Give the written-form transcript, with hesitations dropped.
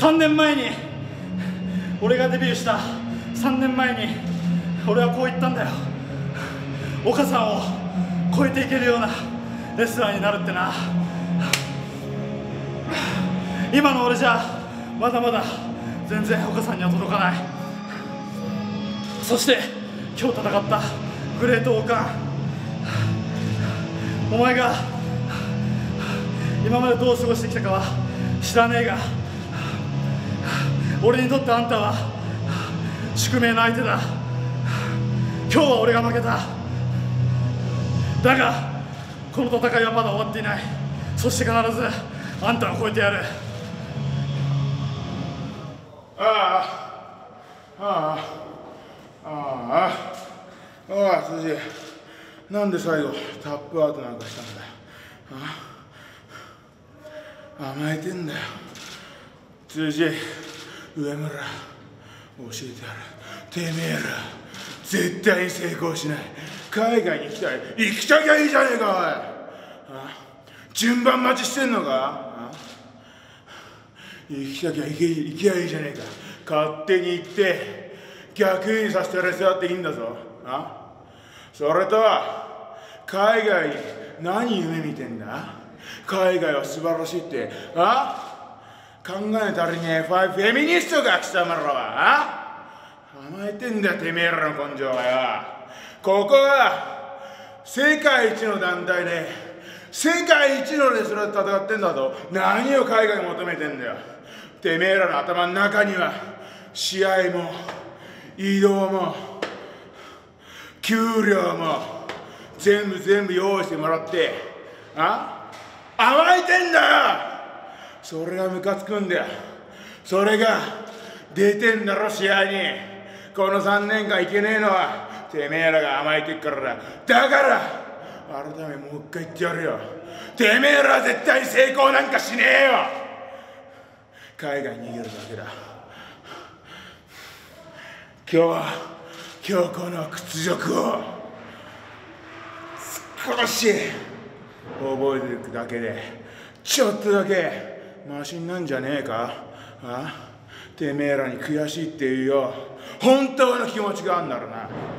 3年前に俺がデビューした3年前に俺はこう言ったんだよ。岡さんを超えていけるようなレスラーになるってな。今の俺じゃまだまだ全然岡さんには届かない。そして今日戦ったグレートオーカン、お前が今までどう過ごしてきたかは知らねえが、俺にとってあんたは宿命の相手だ。今日は俺が負けた。だがこの戦いはまだ終わっていない。そして必ずあんたを超えてやる。 辻、なんで最後タップアウトなんかしたんだよ。甘えてんだよ。辻、上村、教えてやる。てめえら絶対に成功しない。海外に行きたい。行きたきゃいいじゃねえか、おい。順番待ちしてんのか。行きたきゃ行きゃいいじゃねえか。勝手に行って逆にさせてレスやっていいんだぞ。それと海外に何夢見てんだ。海外は素晴らしいって考え足りねえフェミニストが貴様らは甘えてんだよ、てめえらの根性がよ。ここは世界一の団体で世界一のレスラーと戦ってんだぞ。何を海外に求めてんだよ。てめえらの頭の中には試合も移動も給料も全部用意してもらって甘えてんだよ。それがムカつくんだよ。それが出てんだろ、試合に。この3年間いけねえのはてめえらが甘えてっからだ。だから改めもう一回言ってやるよ。てめえらは絶対に成功なんかしねえよ。海外に逃げるだけだ。今日この屈辱を少し覚えていくだけでちょっとだけマシになんじゃねえか。てめえらに悔しいっていうよ本当の気持ちがあんならな。